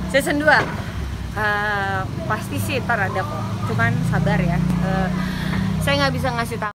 Season 2 pasti sih ntar ada kok, cuman sabar ya. Saya nggak bisa ngasih tahu.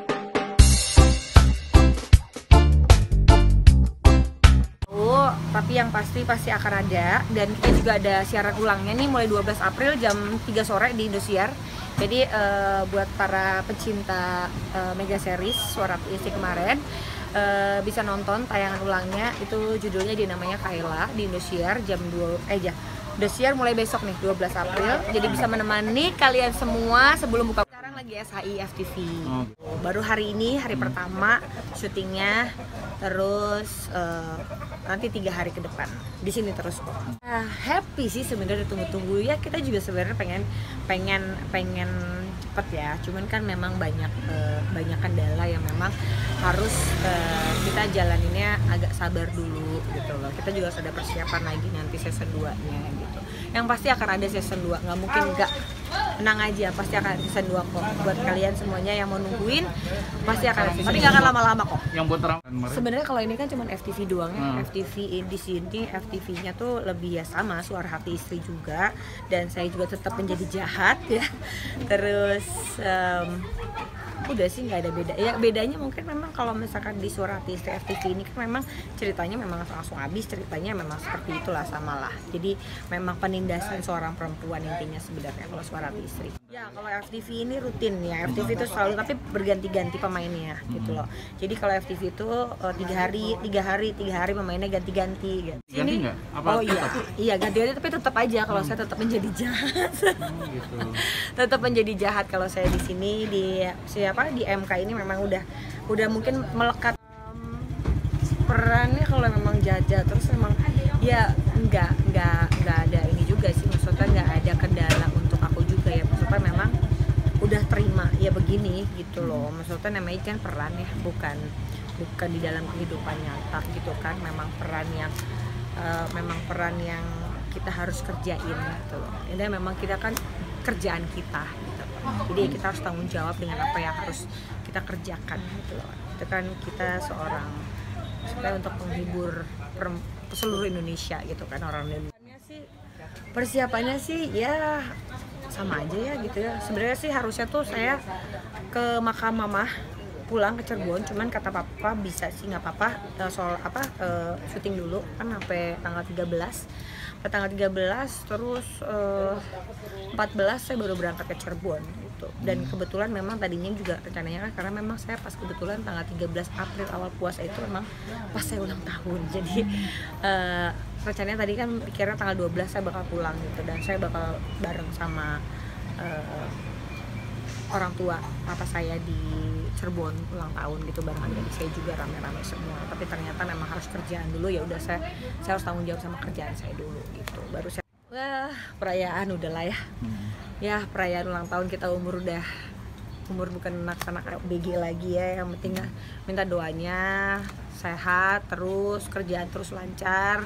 Tapi yang pasti akan ada, dan kita juga ada siaran ulangnya nih mulai 12 April jam 3 sore di Indosiar. Jadi buat para pecinta mega series Suara Hati Istri kemarin bisa nonton tayangan ulangnya, itu judulnya dinamanya Kayla di Indosiar jam 2 Indosiar mulai besok nih 12 April. Jadi bisa menemani kalian semua sebelum buka. Sekarang lagi SHI FTV. Baru hari ini hari pertama syutingnya, terus nanti 3 hari ke depan di sini terus kok. Happy sih sebenarnya, tunggu-tunggu ya, kita juga sebenarnya pengen cepet ya, cuman kan memang banyak kendala yang memang harus kita jalaninnya agak sabar dulu gitu loh. Kita juga sudah persiapan lagi nanti season 2 nya gitu. Yang pasti akan ada season 2, nggak mungkin nggak. Tenang aja, pasti akan ada season 2 kok. Buat kalian semuanya yang mau nungguin, pasti akan ada season 2. Tapi nggak akan lama-lama kok. Yang buat terang sebenarnya kalau ini kan cuma FTV doang ya. FTV di sini FTV-nya tuh lebih ya sama Suara Hati Istri juga, dan saya juga tetap menjadi jahat ya. Terus udah sih nggak ada beda ya. Bedanya mungkin memang kalau misalkan di Suara Hati Istri FTV ini kan memang ceritanya memang langsung habis, ceritanya memang seperti itulah, samalah. Jadi memang penindasan seorang perempuan intinya sebenarnya kalau Suara Hati Istri. Ya kalau FTV ini rutin ya, FTV itu selalu, tapi berganti-ganti pemainnya gitu loh. Jadi kalau FTV itu 3 hari pemainnya ganti-ganti gitu. Ganti nggak? Oh iya ganti-ganti, tapi tetap aja kalau saya tetap menjadi jahat. Gitu. Tetap menjadi jahat kalau saya di sini di MK ini memang udah mungkin melekat perannya. Kalau memang Jaja terus memang ya nggak ada ini juga sih, maksudnya nggak ada kendala untuk aku juga ya, maksudnya memang udah terima ya begini gitu loh. Maksudnya namanya kan peran ya, bukan di dalam kehidupan nyata gitu kan. Memang peran yang kita harus kerjain gitu loh. Ini memang kita kan kerjaan kita gitu. Jadi kita harus tanggung jawab dengan apa yang harus kita kerjakan gitu loh. Itu kan kita seorang untuk menghibur seluruh Indonesia gitu kan, orang Indonesia. Persiapannya sih ya sama aja ya gitu ya. Sebenarnya sih harusnya tuh saya ke makam mama, pulang ke Cirebon, cuman kata papa bisa sih nggak apa-apa, soal syuting dulu kan sampai tanggal 13. Tanggal 13 terus 14 saya baru berangkat ke Cirebon gitu. Dan kebetulan memang tadinya juga rencananya kan, karena memang saya pas kebetulan tanggal 13 April awal puasa itu memang pas saya ulang tahun. Jadi rencananya tadi kan pikirnya tanggal 12 saya bakal pulang gitu, dan saya bakal bareng sama orang tua papa saya di Cirebon ulang tahun gitu, barengan dari saya juga rame-rame semua. Tapi ternyata memang harus kerjaan dulu, ya udah saya harus tanggung jawab sama kerjaan saya dulu gitu. Baru saya perayaan udahlah ya. Ya perayaan ulang tahun kita, umur bukan anak-anak BG lagi ya. Yang penting minta doanya sehat terus, kerjaan terus lancar,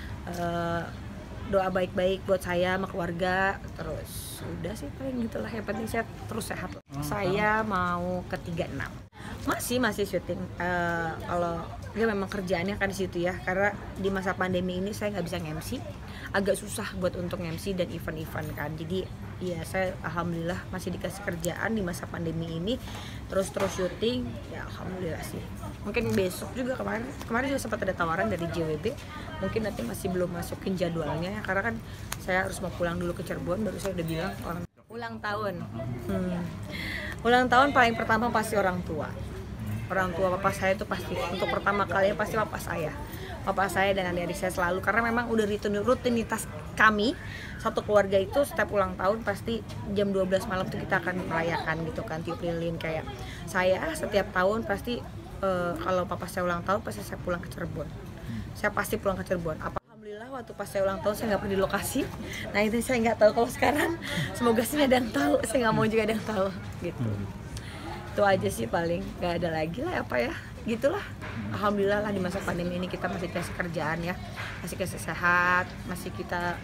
doa baik-baik buat saya sama keluarga, terus udah sih paling gitulah. Yang penting saya terus sehat. Saya mau ke 36 masih syuting. Kalau dia memang kerjaannya kan di situ ya, karena di masa pandemi ini saya nggak bisa nge-MC, agak susah buat untuk nge-MC dan event-event kan. Jadi ya saya alhamdulillah masih dikasih kerjaan di masa pandemi ini, terus syuting ya alhamdulillah sih. Mungkin besok juga, kemarin juga sempat ada tawaran dari JWB, mungkin nanti masih belum masukin jadwalnya ya, karena kan saya harus mau pulang dulu ke Cirebon. Baru saya udah bilang ulang tahun. Ulang tahun paling pertama pasti orang tua papa saya itu pasti untuk pertama kalinya pasti papa saya dan adik-adik saya selalu, karena memang udah rutinitas kami satu keluarga itu setiap ulang tahun pasti jam 12 malam tuh kita akan merayakan gitu kan, tiup lilin. Kayak saya setiap tahun pasti kalau papa saya ulang tahun pasti saya pulang ke Cirebon. Saya pasti pulang ke Cirebon. Alhamdulillah waktu pas saya ulang tahun saya nggak pernah di lokasi. Nah itu saya nggak tahu kalau sekarang. Semoga sih ada yang tahu. Saya nggak mau juga ada yang tahu gitu. Itu aja sih paling, nggak ada lagi lah apa ya. Gitulah. Alhamdulillah lah di masa pandemi ini kita masih kasih kerjaan ya, masih kasih sehat, masih kita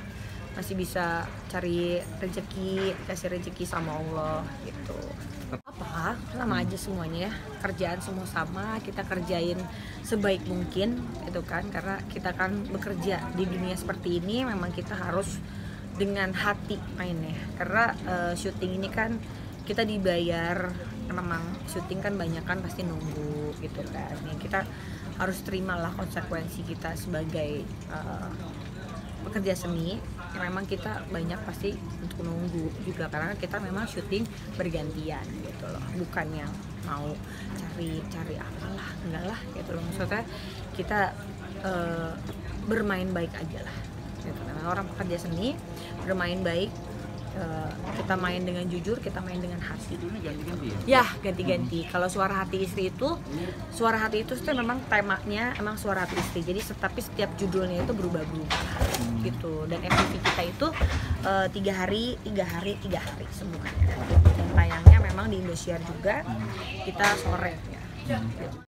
masih bisa cari rezeki, kasih rezeki sama Allah gitu. Apa sama aja semuanya ya, kerjaan semua sama, kita kerjain sebaik mungkin itu kan, karena kita kan bekerja di dunia seperti ini memang kita harus dengan hati mainnya, karena syuting ini kan kita dibayar, memang syuting kan banyak kan pasti nunggu gitu kan ya, kita harus terimalah konsekuensi kita sebagai pekerja seni. Memang kita banyak pasti untuk nunggu juga, karena kita memang syuting bergantian gitu loh, bukan yang mau cari apalah, enggak lah gitu loh. Maksudnya kita bermain baik aja lah gitu. Memang orang pekerja seni bermain baik, kita main dengan jujur, kita main dengan hati. Ganti-ganti ya? Ganti-ganti. Kalau suara hati istri itu memang temanya emang suara hati istri. Jadi tapi setiap judulnya itu berubah-berubah gitu. Dan FTV kita itu 3 hari semuanya. Dan tayangnya memang di Indosiar juga, kita sore ya.